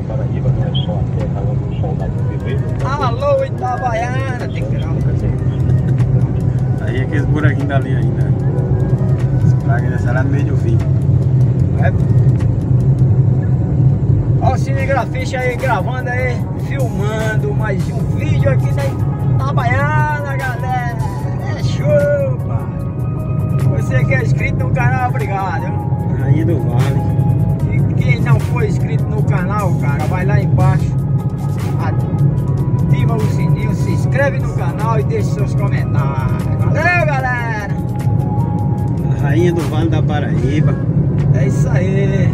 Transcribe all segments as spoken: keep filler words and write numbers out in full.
Paraíba, não é só a terra onde o sol nasce primeiro. Alô, Itabaiana! Tem que não. Aí aqueles buraquinhos dali ainda. As pragas dessa lá no meio do rio. É. Ó o cinegrafista aí gravando aí, filmando mais um vídeo aqui da Itabaiana, galera. É show, pai. Você que é inscrito no canal, obrigado. Rainha do Vale. E quem não for inscrito no canal, cara, vai lá embaixo, ativa o sininho, se inscreve no canal e deixa seus comentários. Valeu, galera! Rainha do Vale da Paraíba. É isso aí.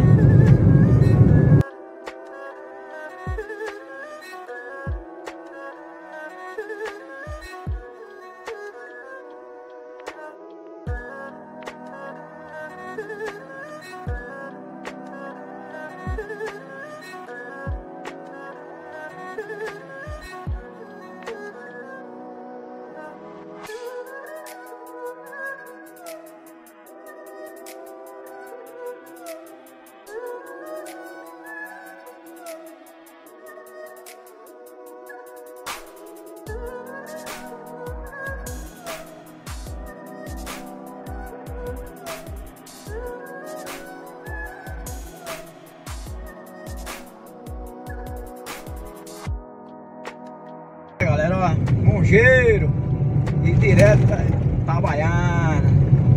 Galera, ó, Mongeiro e direto da Itabaiana.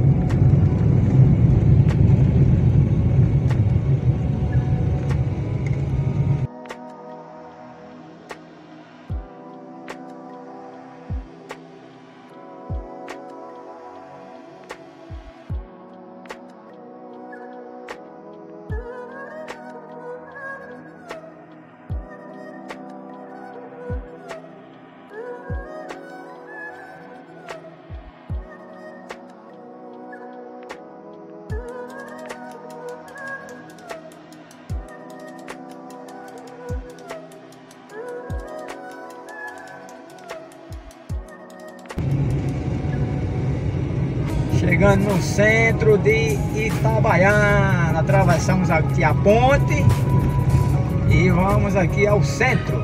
Chegando no centro de Itabaiana, atravessamos aqui a ponte e vamos aqui ao centro.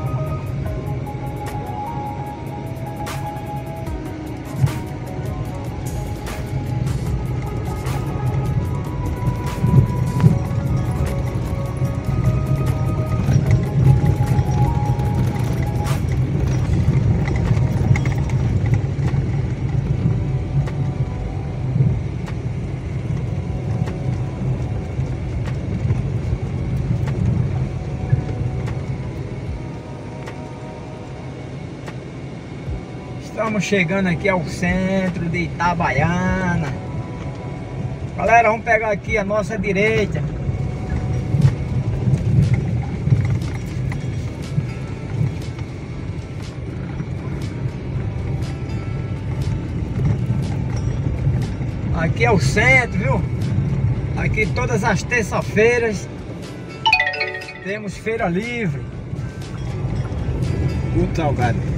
Estamos chegando aqui ao centro de Itabaiana. Galera, vamos pegar aqui a nossa direita. Aqui é o centro, viu? Aqui todas as terças-feiras temos feira livre. Muito salgado.